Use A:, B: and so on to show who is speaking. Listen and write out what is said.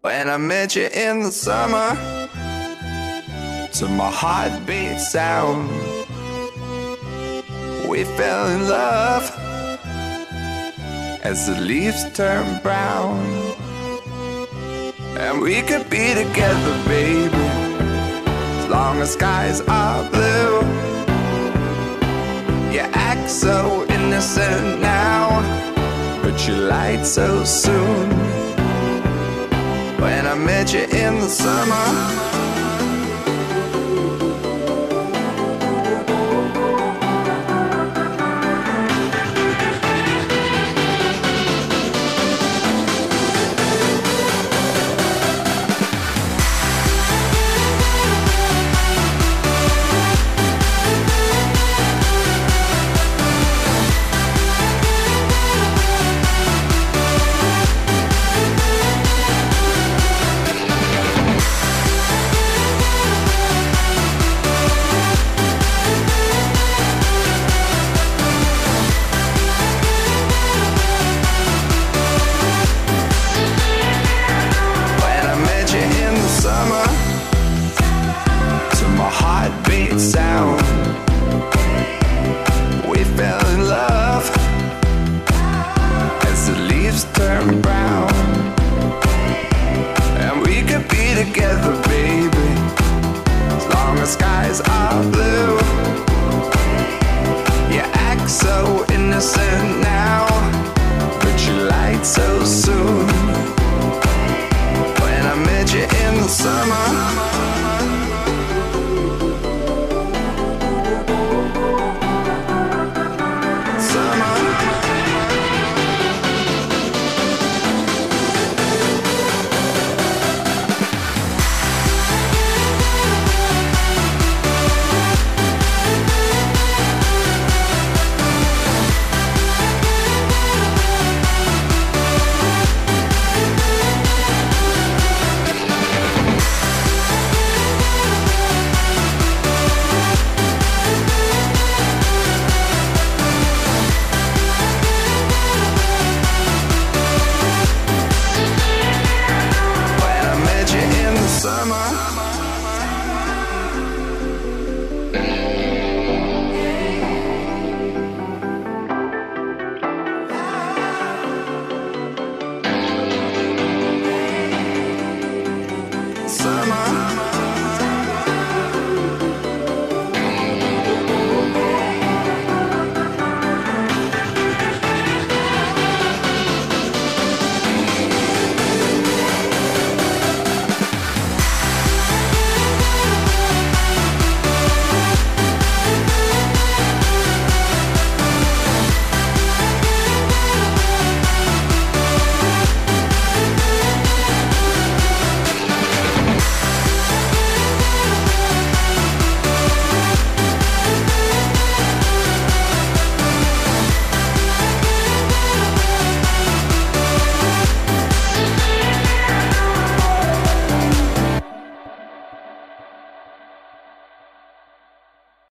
A: When I met you in the summer, to my heartbeat sound, we fell in love as the leaves turn brown. And we could be together, baby, as long as skies are blue. You act so innocent now, but you lied so soon. When I met you in the summer, heartbeat sound, we fell in love as the leaves turn brown. And we could be together, baby, as long as skies are blue. You act so innocent now, but you lied so soon.